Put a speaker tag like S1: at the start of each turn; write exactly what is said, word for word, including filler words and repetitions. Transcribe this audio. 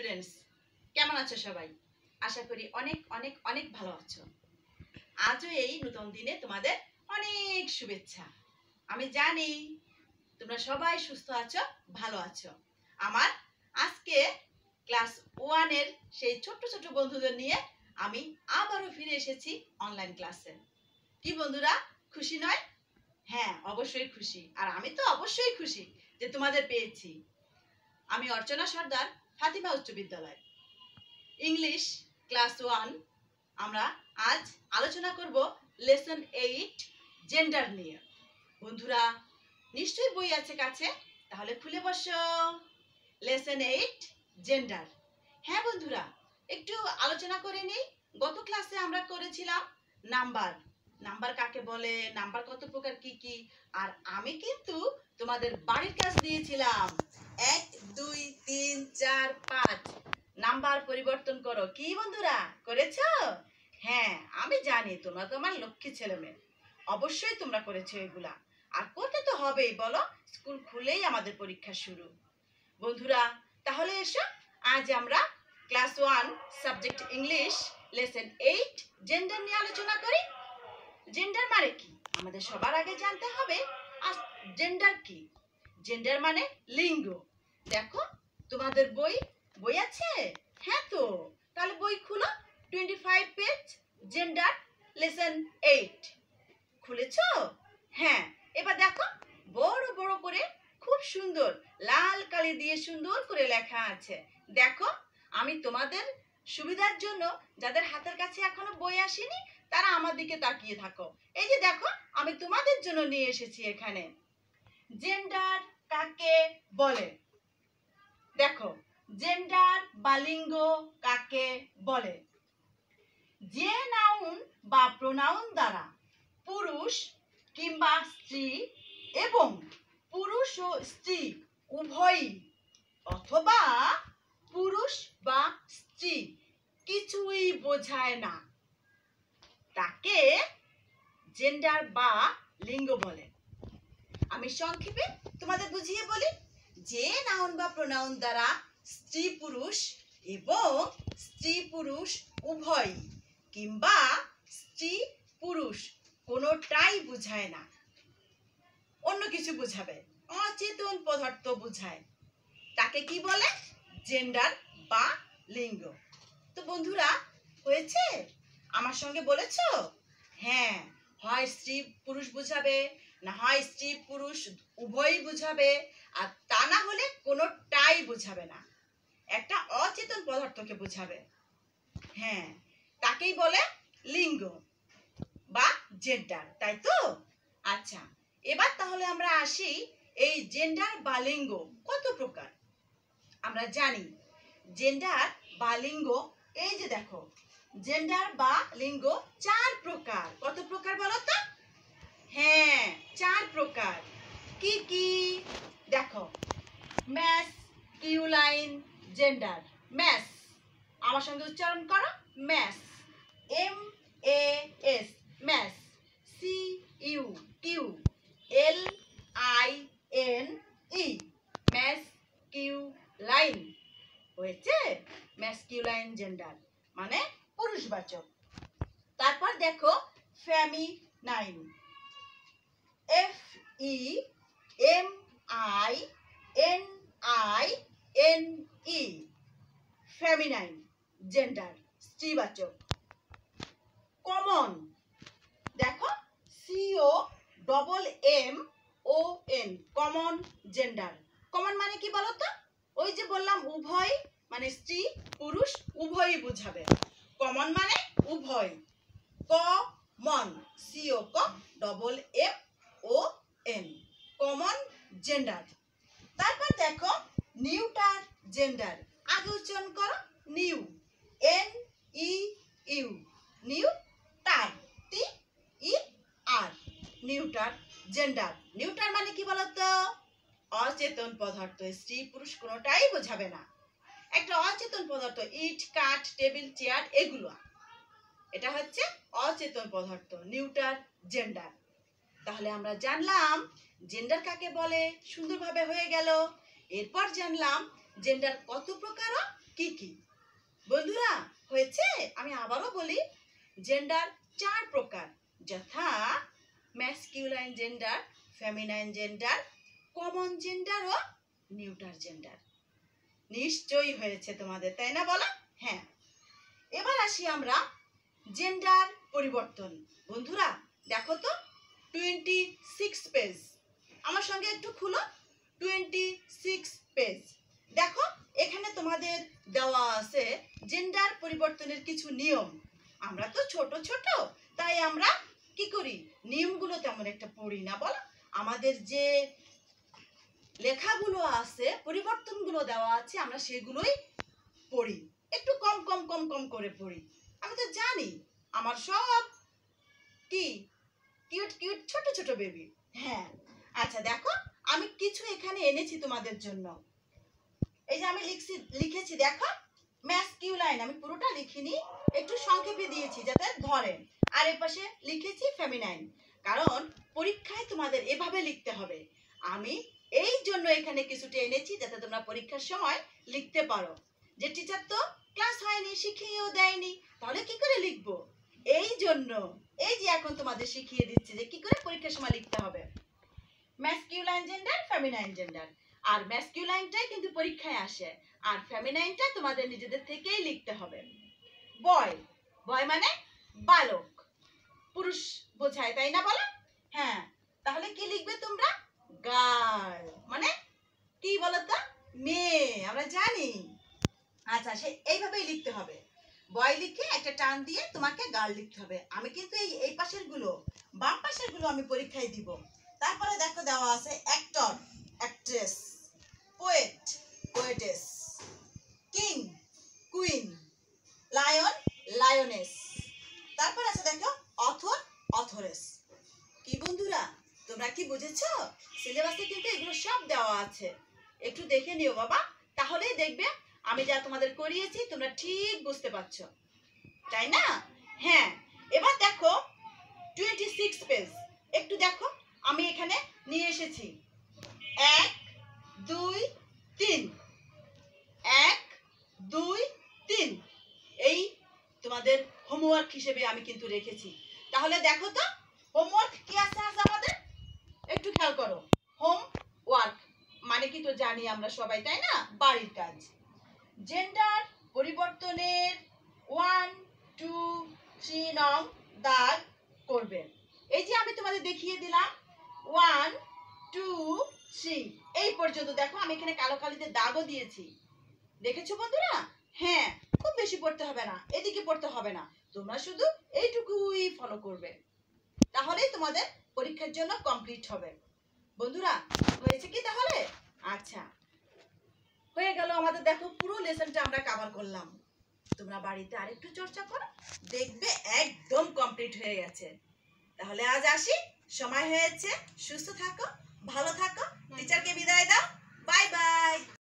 S1: Students, কেমন আছো সবাই? আশা করি অনেক অনেক অনেক ভালো আছো। আজও এই নতুন দিনে তোমাদের অনেক শুভেচ্ছা। আমি জানি তোমরা সবাই সুস্থ আছো, ভালো আছো। আমার আজকে ক্লাস ওয়ানের সেই ছোট্ট ছোট্ট বন্ধুদের নিয়ে আমি আবারও ফিরে এসেছি অনলাইন ক্লাসে। কি বন্ধুরা, খুশি নয়? হ্যাঁ, অবশ্যই খুশি। আর আমি তো অবশ্যই খুশি যে তোমাদের পেয়েছি। আমি অর্চনা সর্দার, ফাতিমা উচ্চ বিদ্যালয়, ইংলিশ ক্লাস ওয়ান। আমরা আজ আলোচনা করব লেসন এইট জেন্ডার নিয়ে। বন্ধুরা, নিশ্চয়ই বই আছে কাছে, তাহলে খুলে বসো। Lesson eight gender. হ্যাঁ বন্ধুরা, একটু আলোচনা করে নিই। গত ক্লাসে আমরা করেছিলাম নাম্বার। নাম্বার কাকে বলে, নাম্বার কত প্রকার, কি কি। আর আমি কিন্তু তোমাদের বাড়ির কাজ দিয়েছিলাম, এক দুই তিন চার পাঁচ নাম্বার পরিবর্তন করো। কি বন্ধুরা, করেছো? হ্যাঁ, আমি জানি তোমরা তো আমার লক্ষ্মী ছেলে মেয়ে, অবশ্যই তোমরা করেছো এগুলা। আর করতে তো হবেই, বলো, স্কুল খুলেই আমাদের পরীক্ষা শুরু। বন্ধুরা, তাহলে এসো আজ আমরা class one subject English lesson eight gender নিয়ে আলোচনা করি। জেন্ডার মানে কি আমাদের সবার আগে জানতে হবে। আর জেন্ডার কি? জেন্ডার মানে লিঙ্গ। দেখো, তোমাদের বই বই আছে? হ্যাঁ, তো তাহলে বই খুলো, twenty five page, gender lesson eight. খুলেছো? হ্যাঁ, এবার দেখো, বড় বড় করে খুব সুন্দর লাল কালি দিয়ে সুন্দর করে লেখা আছে। দেখো, আমি তোমাদের সুবিধার জন্য যাদের হাতের কাছে এখনো বই আসেনি তারা আমার দিকে তাকিয়ে থাকো। এই যে দেখো, আমি তোমাদের জন্য নিয়ে এসেছি এখানে। জেন্ডার কাকে বলে? দেখো, জেন্ডার বা লিঙ্গ কাকে বলে? যে নাউন বা প্রোনাউন দ্বারা পুরুষ কিংবা স্ত্রী এবং পুরুষ ও স্ত্রী উভয়ই অথবা পুরুষ বা স্ত্রী কিছুই বোঝায় না, তাকে জেন্ডার বা লিঙ্গ বলে। আমি সংক্ষেপে তোমাদের বুঝিয়ে বলি। যে নাউন বা প্রোনাউন দ্বারা স্ত্রী পুরুষ এবং স্ত্রী পুরুষ উভয় কিংবা স্ত্রী পুরুষ কোনোটাই বোঝায় না, অন্য কিছু বোঝাবে, অচেতন পদার্থ বোঝায়, তাকে কি বলে? জেন্ডার বা লিঙ্গ। তো বন্ধুরা, হয়েছে? আমার সঙ্গে বলেছো? হ্যাঁ, হয় স্ত্রী পুরুষ বুঝাবে, না হয় স্ত্রী পুরুষ উভয়ই বুঝাবে, আর তা না হলে কোনোটাই বুঝাবে না, একটা অচেতন পদার্থকে বুঝাবে। হ্যাঁ, তাকেই বলে লিঙ্গ বা জেন্ডার, তাই তো? আচ্ছা, এবার তাহলে আমরা আসি এই জেন্ডার বা লিঙ্গ কত প্রকার। আমরা জানি জেন্ডার বা লিঙ্গ, এই যে দেখো, জেন্ডার বা লিঙ্গ চার প্রকার। কত প্রকার বলো তো? হ্যাঁ, চার প্রকার। কি কি? দেখো, ম্যাসকিউলাইন জেন্ডার। ম্যাস, আমার সঙ্গে উচ্চারণ করো, mas. M A S, mas. C U Q L I N E, masculine. হয়েছে? ম্যাসকিউলাইন জেন্ডার মানে পুরুষবাচক। তারপর দেখো, feminine. F E M I N I N E, feminine gender, স্ত্রীবাচক। কমন, দেখো, C O double M O N, common gender. Common মানে কি বলো তো? ওই যে বললাম উভয়, মানে স্ত্রী পুরুষ উভয়ই বুঝাবে। কমন মানে উভয়। কমন, সিও ক double M O N, common gender. তারপর দেখো, নিউটার জেন্ডার। আগে উচ্চারণ করো, new, N E U, neuter, T E R, neuter gender. Neuter মানে কি বলতো? অচেতন পদার্থ, স্ত্রী পুরুষ কোনোটাই বোঝাবে না, একটা অচেতন পদার্থ। ইট, কাঠ, টেবিল, চেয়ার, এগুলো, এটা হচ্ছে অচেতন পদার্থ, নিউটার জেন্ডার। তাহলে আমরা জানলাম জেন্ডার কাকে বলে, সুন্দরভাবে হয়ে গেল। এরপর জানলাম জেন্ডার কত প্রকার, কি কি। আবারও বলি, জেন্ডার চার প্রকার, যথা masculine gender, feminine gender, common gender ও নিউটার জেন্ডার। নিশ্চয়ই হয়েছে তোমাদের, তাই না বলো? হ্যাঁ, এবার আসি আমরা জেন্ডার পরিবর্তন। বন্ধুরা দেখো তো, টোয়েন্টি সিক্স পেজ, আমার সঙ্গে একটু খুলো। টোয়েন্টি সিক্স পেজ দেখো, এখানে তোমাদের দেওয়া আছে জেন্ডার পরিবর্তনের কিছু নিয়ম। আমরা তো ছোট ছোট, তাই আমরা কি করি, নিয়মগুলো তেমন একটা পড়ি না বলো। আমাদের যে লেখাগুলো আছে, পরিবর্তনগুলো দেওয়া আছে, আমরা সেগুলোই পড়ি, একটু কম কম কম কম করে পড়ি। আমি তো জানি আমার সব কি কিউট কিউট ছোট ছোট বেবি। হ্যাঁ, আচ্ছা দেখো, আমি কিছু এখানে এনেছি তোমাদের জন্য। এই যে আমি লিখছি, লিখেছি দেখো, ম্যাসকিউলাইন, আমি পুরোটা লিখিনি, একটু সংক্ষেপে দিয়েছি যাতে ধরেন। আর এর পাশে লিখেছি ফেমিনাইন, কারণ পরীক্ষায় তোমাদের এভাবে লিখতে হবে। আমি এই জন্য এখানে কিছুটা এনেছি যাতে তোমরা পরীক্ষার সময় লিখতে পারো। যে টিচার তো ক্লাস হয়নি, শিখিয়েও দেয়নি, তাহলে কি করে লিখবো? এই জন্য এই যে এখন তোমাদের শিখিয়ে দিচ্ছি যে কি করে পরীক্ষার সময় লিখতে হবে। Masculine gender, feminine gender. আর ম্যাসকিউলাইনটাই কিন্তু পরীক্ষায় আসে, আর ফেমিনাইনটা তোমাদের নিজেদের থেকেই লিখতে হবে। বয়, বয় মানে বালক, পুরুষ বোঝায়, তাই না বলো? হ্যাঁ, তাহলে কি লিখবে তোমরা? গার্ল মানে কি বলতো? মেয়ে, আমরা জানি। আচ্ছা, সে এইভাবেই লিখতে হবে। বয় লিখে একটা টান দিয়ে তোমাকে গার্ল লিখতে হবে। আমি কিন্তু এই এই পাশের গুলো, বাম পাশের গুলো আমি পরীক্ষায় দিব। তারপরে দেখো দেওয়া আছে actor, actress, poet, poetess, king, queen, lion, lioness. তারপর আছে দেখো অথর, অথরেস। কি বন্ধুরা, তোমরা কি বুঝেছো? সিলেবাসে কিন্তু এগুলো সব দেওয়া আছে, একটু দেখে নিও বাবা, তাহলেই দেখবে আমি যা তোমাদের করিয়েছি তোমরা ঠিক বুঝতে পারছো, তাই না? হ্যাঁ, এবার দেখো টোয়েন্টি সিক্স পেজ, একটু দেখো, আমি এখানে নিয়ে এসেছি এক দুই তিন, এক দুই তিন, এই তোমাদের হোমওয়ার্ক হিসেবে আমি কিন্তু রেখেছি। তাহলে দেখো তো হোমওয়ার্ক কি আছে আজ আমাদের, একটু খেয়াল করো। হোম ওয়ার্ক মানে কি তো জানি আমরা সবাই, তাই না? বাড়ির কাজ। জেন্ডার পরিবর্তনের ওয়ান টু থ্রি নং দাগ করবে। এই যে আমি তোমাদের দেখিয়ে দিলাম ওয়ান টু থ্রি, এই পর্যন্ত দেখো, আমি এখানে কালো কালিতে দাগও দিয়েছি, দেখেছো বন্ধুরা? হ্যাঁ, খুব বেশি পড়তে হবে না, এদিকে পড়তে হবে না, তোমরা শুধু এইটুকুই ফলো করবে, তাহলেই তোমাদের পরীক্ষার জন্য কমপ্লিট হবে। বন্ধুরা হয়েছে কি তাহলে? আচ্ছা, হয়ে গেল আমাদের। দেখো পুরো লেসনটা আমরা কভার করলাম। তোমরা বাড়িতে আরেকটু চর্চা করো, দেখবে একদম কমপ্লিট হয়ে গেছে। তাহলে আজ আসি, সময় হয়েছে, সুস্থ থাকো, ভালো থাকো, টিচারকে বিদায় দাও, বাই বাই।